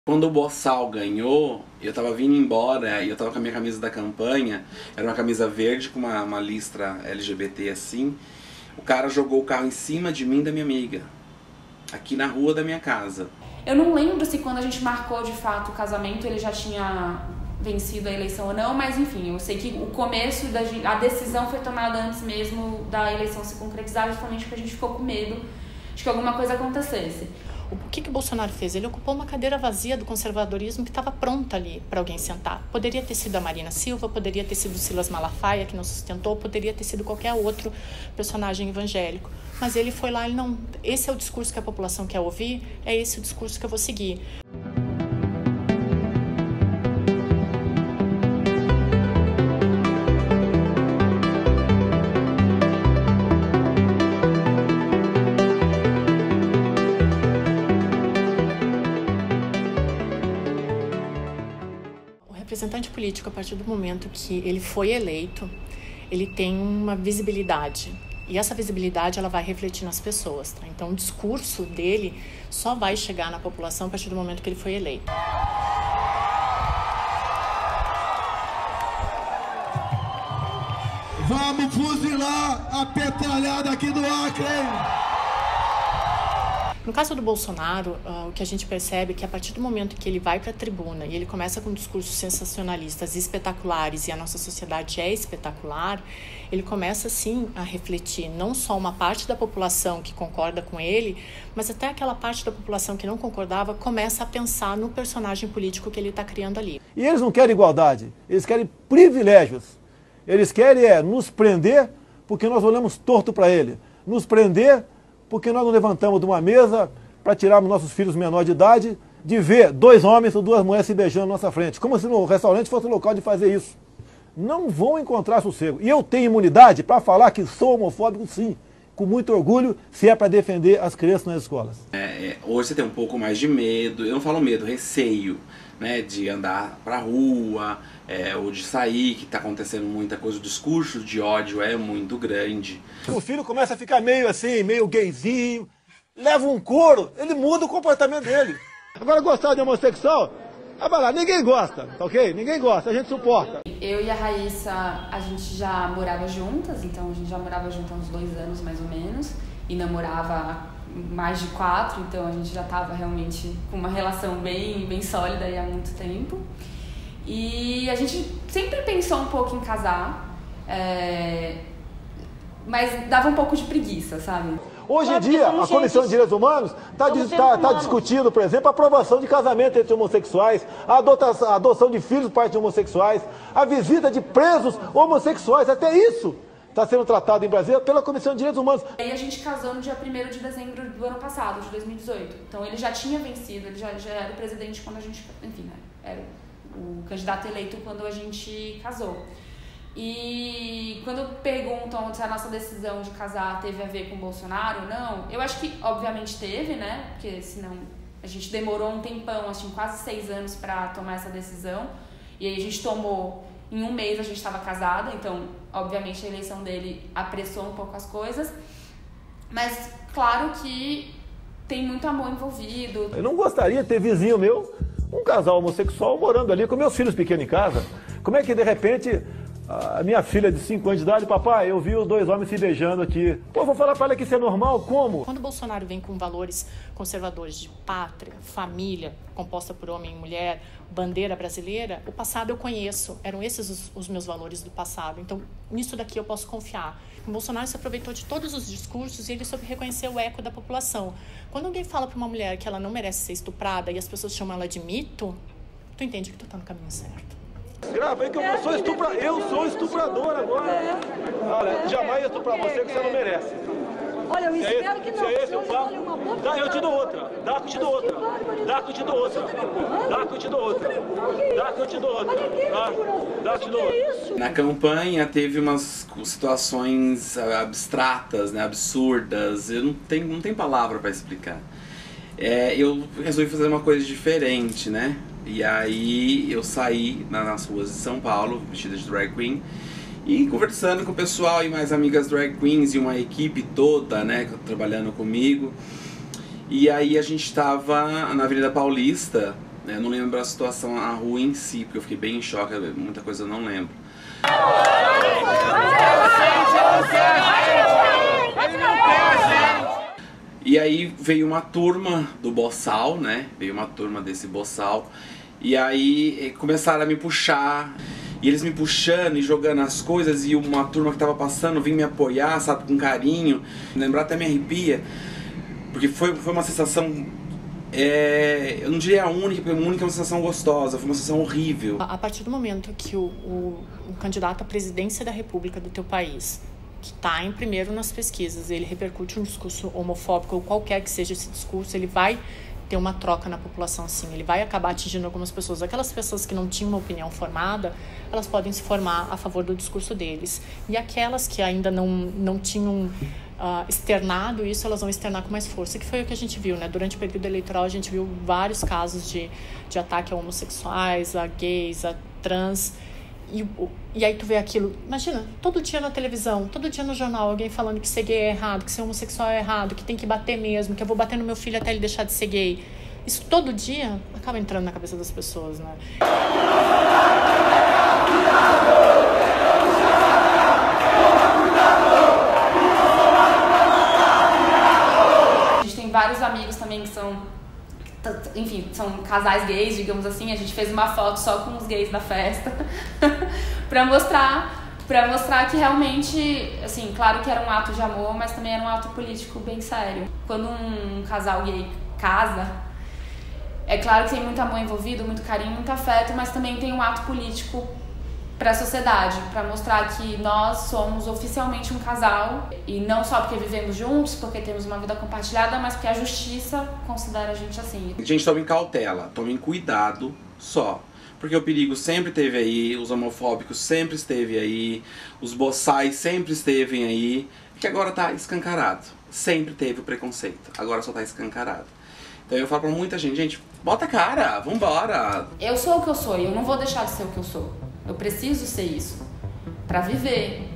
Quando o Bossal ganhou, eu tava vindo embora e eu tava com a minha camisa da campanha, era uma camisa verde com uma listra LGBT assim. O cara jogou o carro em cima de mim e da minha amiga, aqui na rua da minha casa. Eu não lembro se quando a gente marcou de fato o casamento ele já tinha vencido a eleição ou não, mas enfim, eu sei que o começo, a decisão foi tomada antes mesmo da eleição se concretizar, justamente porque a gente ficou com medo de que alguma coisa acontecesse. O que o Bolsonaro fez? Ele ocupou uma cadeira vazia do conservadorismo que estava pronta ali para alguém sentar. Poderia ter sido a Marina Silva, poderia ter sido o Silas Malafaia, que não sustentou, poderia ter sido qualquer outro personagem evangélico. Mas ele foi lá, ele não... Esse é o discurso que a população quer ouvir, é esse o discurso que eu vou seguir. O representante político, a partir do momento que ele foi eleito, ele tem uma visibilidade. E essa visibilidade ela vai refletir nas pessoas. Tá? Então o discurso dele só vai chegar na população a partir do momento que ele foi eleito. Vamos fuzilar a petralhada aqui do Acre! No caso do Bolsonaro, o que a gente percebe é que a partir do momento que ele vai para a tribuna e ele começa com discursos sensacionalistas e espetaculares, e a nossa sociedade é espetacular, ele começa sim a refletir não só uma parte da população que concorda com ele, mas até aquela parte da população que não concordava começa a pensar no personagem político que ele está criando ali. E eles não querem igualdade, eles querem privilégios. Eles querem nos prender porque nós olhamos torto para ele, nos prender porque nós não levantamos de uma mesa para tirarmos nossos filhos menores de idade de ver dois homens ou duas mulheres se beijando na nossa frente, como se no restaurante fosse o local de fazer isso. Não vão encontrar sossego. E eu tenho imunidade para falar que sou homofóbico, sim, com muito orgulho, se é para defender as crianças nas escolas. Hoje você tem um pouco mais de medo, eu não falo medo, receio, né, de andar pra rua, ou de sair, que está acontecendo muita coisa, o discurso de ódio é muito grande. O filho começa a ficar meio assim, meio gayzinho, leva um couro, ele muda o comportamento dele. Agora gostar de homossexual, vai lá, ninguém gosta, tá ok? Ninguém gosta, a gente suporta. Eu e a Raíssa, a gente já morava juntas, então a gente já morava juntas há uns 2 anos mais ou menos, e namorava mais de 4, então a gente já estava realmente com uma relação bem sólida aí há muito tempo. E a gente sempre pensou um pouco em casar, mas dava um pouco de preguiça, sabe? Hoje em dia, a Comissão de Direitos Humanos está discutindo, por exemplo, a aprovação de casamento entre homossexuais, a adoção de filhos por parte de homossexuais, a visita de presos homossexuais, até isso está sendo tratado em Brasília pela Comissão de Direitos Humanos. E aí a gente casou no dia 1º de dezembro do ano passado, de 2018. Então ele já tinha vencido, ele já era o presidente quando a gente, enfim, era o candidato eleito quando a gente casou. E quando perguntam se a nossa decisão de casar teve a ver com o Bolsonaro ou não, eu acho que obviamente teve, né? Porque senão a gente demorou um tempão, assim, quase 6 anos para tomar essa decisão. E aí a gente tomou, em 1 mês a gente estava casada, então obviamente a eleição dele apressou um pouco as coisas. Mas claro que tem muito amor envolvido. Eu não gostaria de ter vizinho meu, um casal homossexual morando ali com meus filhos pequenos em casa. Como é que de repente a minha filha de 5 anos de idade, papai, eu vi os 2 homens se beijando aqui. Pô, vou falar para ela que isso é normal? Como? Quando o Bolsonaro vem com valores conservadores de pátria, família, composta por homem e mulher, bandeira brasileira, o passado eu conheço, eram esses os meus valores do passado. Então, nisso daqui eu posso confiar. O Bolsonaro se aproveitou de todos os discursos e ele soube reconhecer o eco da população. Quando alguém fala para uma mulher que ela não merece ser estuprada e as pessoas chamam ela de mito, tu entende que tu tá no caminho certo. Grava aí que eu sou estuprador agora. Olha, jamais estuprar você que você não merece. Olha, eu espero que não. Se é esse o papo, dá, eu te dou outra. Dá que eu te dou outra. Dá que eu te dou outra. Dá que eu te dou outra. Dá que eu te dou outra. Dá que eu te dou outra. Na campanha teve umas situações abstratas, né, absurdas, eu não tem palavra para explicar. Eu resolvi fazer uma coisa diferente, né? E aí eu saí nas ruas de São Paulo, vestida de drag queen, e conversando com o pessoal e mais amigas drag queens e uma equipe toda, né, trabalhando comigo. E aí a gente estava na Avenida Paulista, Eu não lembro a situação, a rua em si, porque eu fiquei bem em choque, muita coisa eu não lembro. E aí veio uma turma do Boçal, né? Veio uma turma desse Boçal. E aí começaram a me puxar. E eles me puxando e jogando as coisas. E uma turma que tava passando vinha me apoiar, sabe? Com carinho. Lembrar até me arrepia. Porque foi uma sensação... eu não diria a única, porque a única é uma sensação gostosa. Foi uma sensação horrível. A partir do momento que o candidato à presidência da República do teu país, que está em primeiro nas pesquisas, ele repercute um discurso homofóbico ou qualquer que seja esse discurso, ele vai ter uma troca na população, sim. Ele vai acabar atingindo algumas pessoas. Aquelas pessoas que não tinham uma opinião formada, elas podem se formar a favor do discurso deles. E aquelas que ainda não tinham externado isso, elas vão externar com mais força, que foi o que a gente viu, né? Durante o período eleitoral, a gente viu vários casos de ataque a homossexuais, a gays, a trans. E aí tu vê aquilo, imagina, todo dia na televisão, todo dia no jornal, alguém falando que ser gay é errado, que ser homossexual é errado, que tem que bater mesmo, que eu vou bater no meu filho até ele deixar de ser gay. Isso todo dia acaba entrando na cabeça das pessoas, né? A gente tem vários amigos também que são... Enfim, são casais gays, digamos assim. A gente fez uma foto só com os gays na festa pra mostrar que realmente, assim, claro que era um ato de amor, mas também era um ato político bem sério. Quando um casal gay casa, é claro que tem muito amor envolvido, muito carinho, muito afeto, mas também tem um ato político para a sociedade, para mostrar que nós somos oficialmente um casal, e não só porque vivemos juntos, porque temos uma vida compartilhada, mas porque a justiça considera a gente assim. Gente, tomem cautela, tomem cuidado só, porque o perigo sempre esteve aí, os homofóbicos sempre esteve aí, os boçais sempre esteve aí, que agora tá escancarado. Sempre teve o preconceito, agora só tá escancarado. Então eu falo pra muita gente, bota a cara, vambora. Eu sou o que eu sou e eu não vou deixar de ser o que eu sou. Eu preciso ser isso pra viver.